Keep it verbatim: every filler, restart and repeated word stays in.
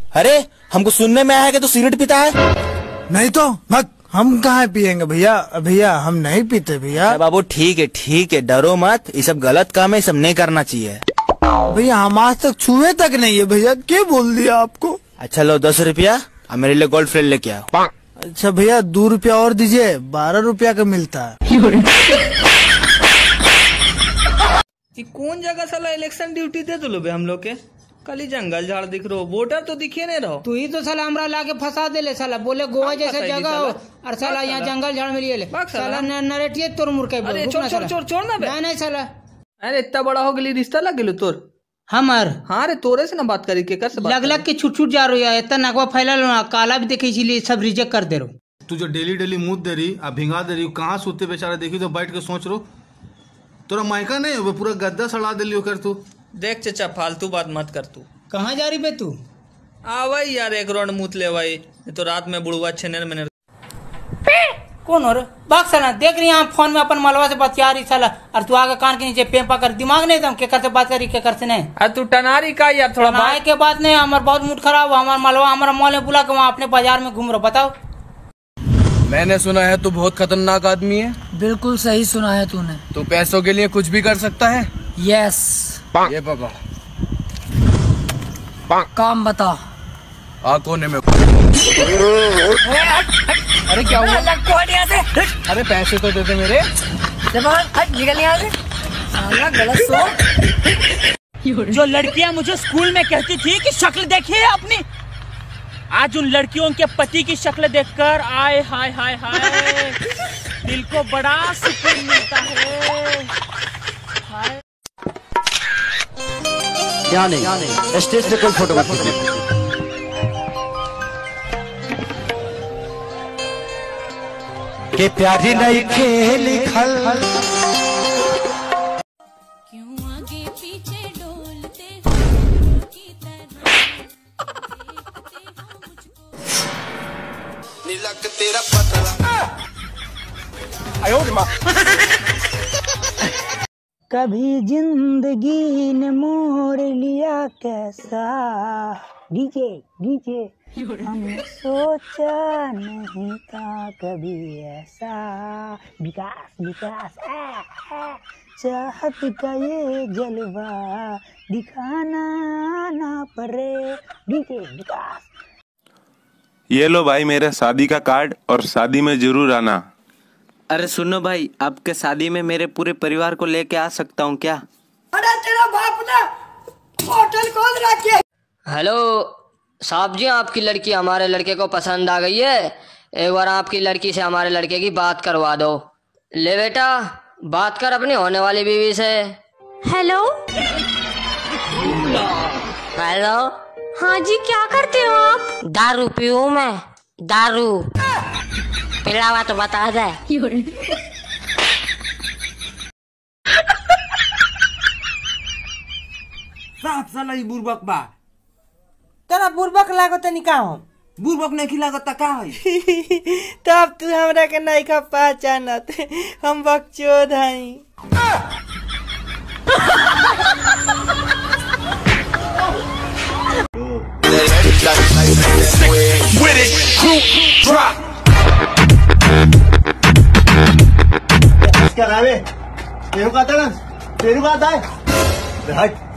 अरे हमको सुनने में आया है कि तू सिगरेट पीता है। नहीं तो मत, हम कहाँ पियेंगे भैया। भैया हम नहीं पीते भैया। बाबू ठीक है ठीक है, डरो मत, ये सब गलत काम है, ये सब नहीं करना चाहिए। भैया हम आज तक छुए तक नहीं है भैया, क्या बोल दिया आपको। अच्छा लो दस रुपया और मेरे लिए गोल्ड फ्रेंड लेके आओ। अच्छा भैया दो रुपया और दीजिए, बारह रुपया का मिलता है। कौन जगह साला इलेक्शन ड्यूटी दे दो हम लोग के, कल ही जंगल झाड़ दिख रहा हो, वोटर तो दिखे नहीं रहो। तू ही तो साला हमरा लाके फंसा दे ले साला, बोले गोवा जैसे जगह हो और साला यहाँ जंगल झाड़ में ले साला नरेटिए तोर मुर्के। अरे छोड़ छोड़ छोड़ छोड़ ना बे। नहीं साला, अरे इतना बड़ा हो गई रिश्ता लग गेलो तोर हमार। हाँ रे तोरे से ना बात करी के कर से लग लग के छुट छुट जा रही है, इतना नगवा फैला लो ना, काला भी देखे इसीलिए सब रिजेक्ट कर दे रहो। तू जो डेली डेली मुँह दे रही अब भिंगा दे रही, कहाँ सोते बेचारा देखी तो बैठ के सोच रो, तोरा मायका नहीं वो पूरा गद्दा सड़ा दे लियो कर तू। देख चचा फालतू बात मत कर, तू कहाँ जा रही बे तू। आ भाई यार एक राउंड मूत ले भाई, तो रात में बुढ़वा छेनेर में कौन हो रे भाग साला, देख रही यहाँ फोन में अपन मलवा से बतिया रही साला, और तू आगे कान के नीचे पेपा कर, दिमाग नहीं दम के करते बात करी के करते नहीं। अरे तू टनारी का यार थोड़ा बात के बात नहीं, हमारा बहुत मूड खराब, हमारा मलवा हमारा मॉल में बुला के वहाँ अपने बाजार में घूम रहा। बताओ। मैंने सुना है तू बहुत खतरनाक आदमी है। बिल्कुल सही सुना है तूने। तू पैसों के लिए कुछ भी कर सकता है। यस। ये पापा काम बता। आ कोने में। अरे क्या हुआ? अरे पैसे तो देते मेरे। निकल यहाँ से। गलत सोच। जो लड़कियां मुझे स्कूल में कहती थी कि शक्ल देखिए अपनी, आज उन लड़कियों के पति की शक्ल देखकर आए हाय हाय हाय दिल को बड़ा सुकून मिलता है। हाय क्या नहीं स्टेज पे कोई फोटो के प्यारी नहीं खेल खल क्यों आगे पीछे डोलते हो की तरह नीलक तेरा पतला। आयो रे माँ। कभी जिंदगी ने मोड़ लिया कैसा, डीजे डीजे हमने सोचा नहीं था कभी ऐसा, विकास विकास आ, आ, चाहत का ये जलवा दिखाना ना पड़े, डीजे विकास। ये लो भाई मेरे शादी का कार्ड, और शादी में जरूर आना। अरे सुनो भाई, आपके शादी में मेरे पूरे परिवार को लेके आ सकता हूँ क्या? अरे तेरा बाप ने होटल खोल रखी है। हेलो साहब जी, आपकी लड़की हमारे लड़के को पसंद आ गई है, एक बार आपकी लड़की से हमारे लड़के की बात करवा दो। ले बेटा बात कर अपनी होने वाली बीवी से। Hello hello. हाँ जी, क्या करते हो आप? दारू पीऊँ मैं, दारू पिलावा तो बता दे। साफ साला ही बुर्बक बा, तेरा बुर्बक लागो तनी का हो, बुर्बक नहीं खिलागो त का है। तब तू हमरा के नहीं खा पहचानत, हम बकचोद हई। करावे तेरू का आता ना, तेरू का आता है।